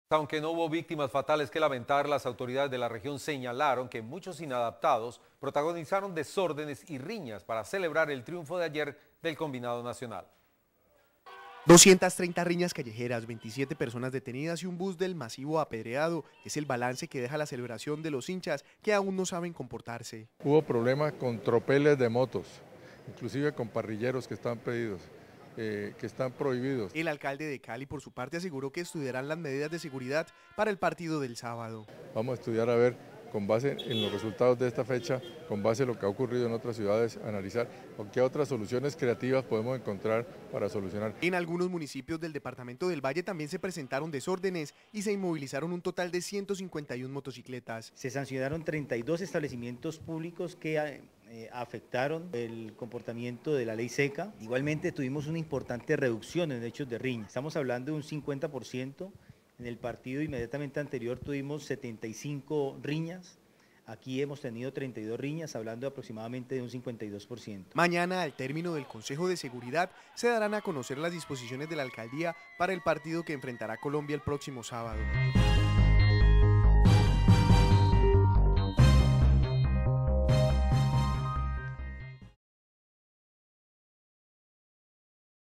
Aunque no hubo víctimas fatales que lamentar, las autoridades de la región señalaron que muchos inadaptados protagonizaron desórdenes y riñas para celebrar el triunfo de ayer del combinado nacional. 230 riñas callejeras, 27 personas detenidas y un bus del masivo apedreado es el balance que deja la celebración de los hinchas que aún no saben comportarse. Hubo problemas con tropeles de motos, inclusive con parrilleros que están pedidos. Que están prohibidos. El alcalde de Cali, por su parte, aseguró que estudiarán las medidas de seguridad para el partido del sábado. Vamos a estudiar a ver, con base en los resultados de esta fecha, con base en lo que ha ocurrido en otras ciudades, analizar qué otras soluciones creativas podemos encontrar para solucionar. En algunos municipios del departamento del Valle también se presentaron desórdenes y se inmovilizaron un total de 151 motocicletas. Se sancionaron 32 establecimientos públicos que afectaron el comportamiento de la ley seca. Igualmente tuvimos una importante reducción en hechos de riña. Estamos hablando de un 50%. En el partido inmediatamente anterior tuvimos 75 riñas. Aquí hemos tenido 32 riñas, hablando aproximadamente de un 52%. Mañana, al término del Consejo de Seguridad, se darán a conocer las disposiciones de la alcaldía para el partido que enfrentará a Colombia el próximo sábado.